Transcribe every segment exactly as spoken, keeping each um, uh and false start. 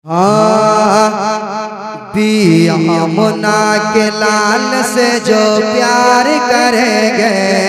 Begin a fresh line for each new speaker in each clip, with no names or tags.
हाँ यमुना के लाल से जो प्यार करेंगे,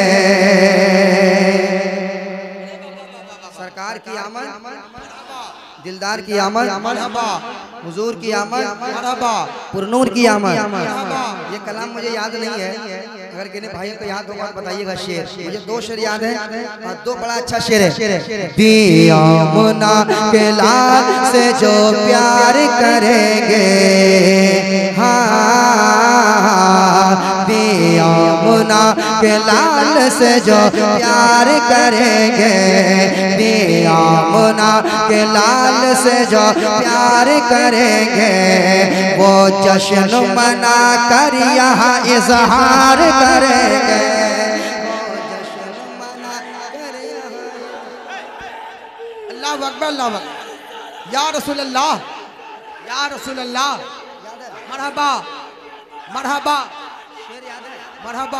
सरकार की आमद, दिलदार की आमद, हुजूर की आमद, पुरनूर की आमद। ये कलाम मुझे याद नहीं है, अगर किन्हीं भाइयों को याद होगा बताइएगा। शेर मुझे दो शेर याद है और दो बड़ा अच्छा शेर है। यमुना के लाल से जो प्यार करेंगे, हाँ यमुना के लाल से जो प्यार करेंगे, यमुना के लाल से जो प्यार करेंगे, वो जश्न मना कर यहाँ इजहार करेंगे।
अल्लाह अकबर, अल्लाह अकबर, या रसूल अल्लाह, या रसूल अल्लाह, मरहबा मरहबा मरहबा,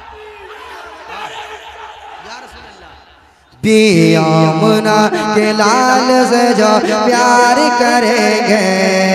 या रसूल अल्लाह।
यमुना के लाल से जो प्यार करेंगे,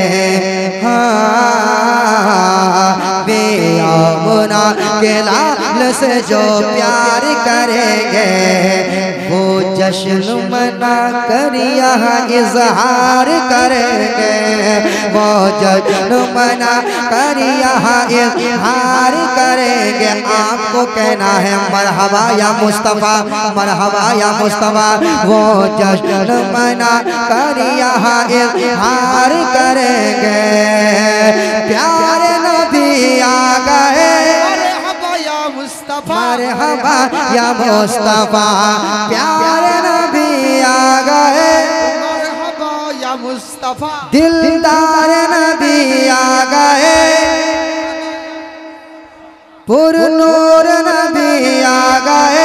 हाँ यमुना के लाल से जो प्यार करेंगे, वो जश्न मना कर यहाँ इजहार करेंगे, वो जश्न मना कर यहाँ इजहार करेंगे। आपको कहना है मरहबा या मुस्तफ़ा, मरहबा या मुस्तफ़ा, वो जश्न मना कर यहाँ इजहार करेंगे। प्यारे नबी आ गए,
मरहबा या मुस्तफ़ा,
मरहबा या मुस्तफ़ा, प्यारे नबी आ गए,
मरहबा या मुस्तफ़ा,
दिलदार नबी आ गए, पुरनूर नबी आ गए।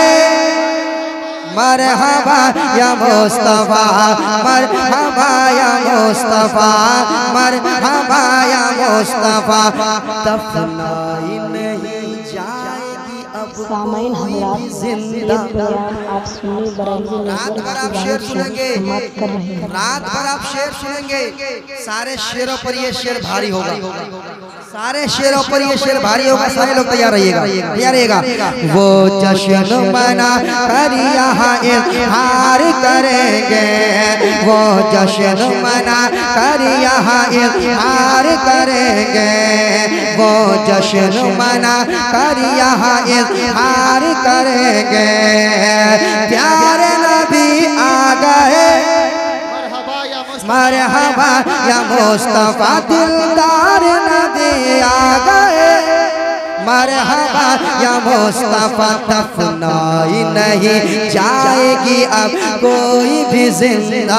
मरहबा या मुस्तफ़ा, मरहबा या मुस्तफ़ा, मरहबा या मुस्तफ़ा, दफनाई नहीं जाएगी अब
सामाइन हज़रात,
जिंदा।
आप सुन्नी बरेलवी
रात भर आप शेर सुनेंगे,
कर रहे हैं।
रात भर आप शेर सुनेंगे। सारे शेरों पर ये शेर भारी होगा, सारे शेरों पर ये शेर भारी होगा। सारे लोग तैयार रहिएगा, तैयार रहिएगा। वो जश्न मना कर यहाँ इजहार करेंगे, वो जश्न मना कर यहाँ इजहार करेंगे, वो जश्न मना कर यहाँ इजहार करेंगे। प्यारे नबी आ गए, मरहबा या मुस्तफ़ा, दिलदार नबी आ गए, मरहबा या मुस्तफ़ा, दफनाई नहीं जाएगी अब कोई भी जिंदा,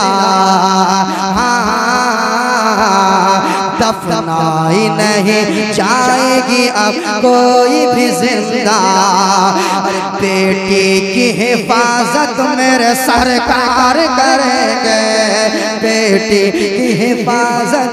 दफनाई नहीं जाएगी अब कोई भी जिंदा। बेटी की हिफाजत मेरे सरकार करेंगे, बेटी की हिफाजत।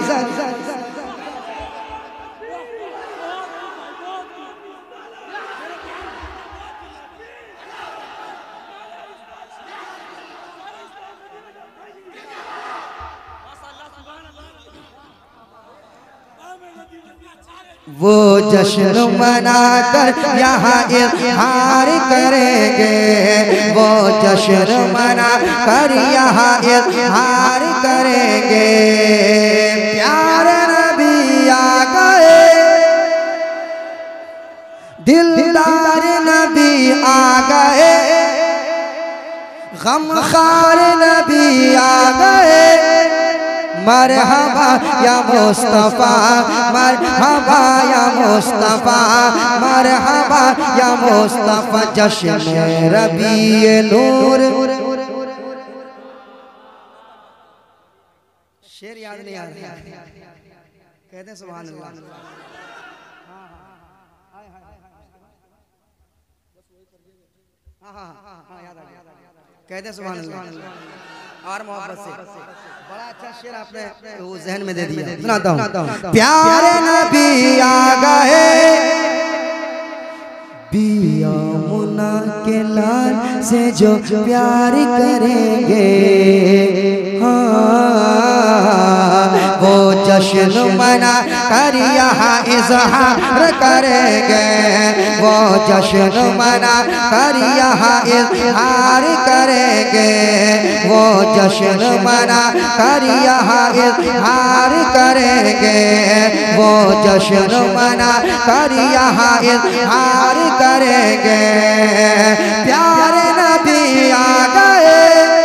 वो जश्न मना कर यहाँ इजहार करेंगे, वो जश्न मना कर यहाँ इजहार करेंगे। प्यारे नबी आ गए, दिलदार नबी आ गए, गमखार नबी आ गए। मरहबा या मुस्तफ़ा, मरहबा या मुस्तफ़ा, मरहबा या मुस्तफ़ा, जश्न रबीए नूर। शेर याद नहीं आ रहा, कहते हैं सुभान अल्लाह। हाँ हाँ हाँ याद आ गया, कहते हैं सुभान अल्लाह और मोहब्बत से। बड़ा अच्छा शेर आपने वो जहन में दे दिया, सुनाता हूँ। प्यारे नबी आ गए, यमुना के लाल से जो प्यार करेंगे, वो जश्न मना कर यहाँ इजहार करेंगे, वो जश्न मना कर यहाँ इजहार करेंगे, वो जश्न मना कर यहाँ इजहार करेंगे, वो जश्न मना कर यहाँ इजहार करेंगे। प्यारे नबी आ गए,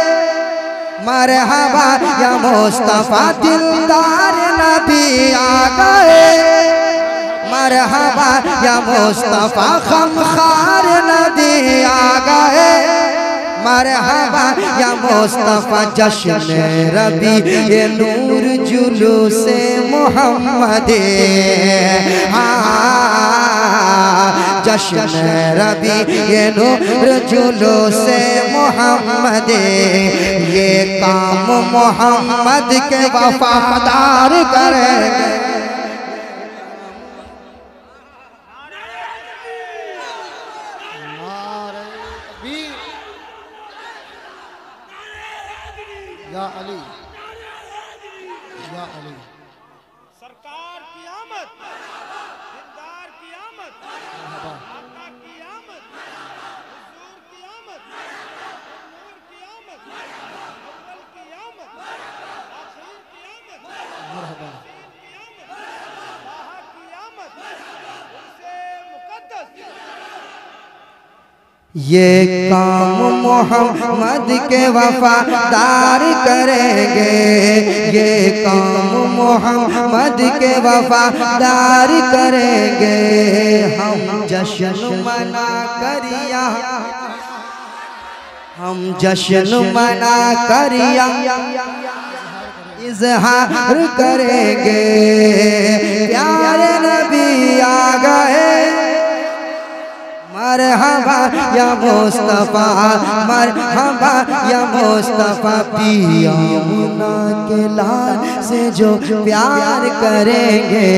मरहबा या मुस्तफा दिलदार नबी आ गए, मरहबा या मुस्तफा खमखार नबी आ गए, मरहबा या मुस्तफा जश्न रबी ये नूर जुलूसे मोहम्मद, हाँ जश्न रबी ये नूर जुलूसे मोहम्मद, ये काम मोहम्मद के वफादार करेंगे।
या अली, या अली।
सरकार की आमद, दिलदार की आमद, आका की आमद, हुजूर की आमद, नूर की आमद, अव्वल की आमद, आखिर की आमद,
मरहबा
की आमद, बाहर की आमद, उनसे मुकद्दस।
ये काम मोहम्मद के वफादार करेंगे, ये काम मोहम्मद के वफादार करेंगे। हम जश्न मना करिया, हम जश्न मना करिया इजहार करेंगे। प्यारे नबी आ गए, मरहबा या मुस्तफा, मरहबा या मुस्तफा। पिया मुना के लाल से जो प्यार करेंगे,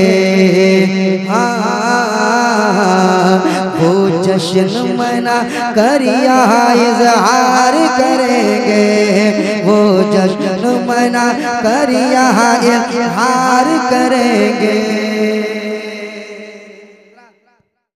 हाँ वो जश्न मना कर यहाँ इजहार करेंगे, वो जश्न मना कर यहाँ इजहार करेंगे।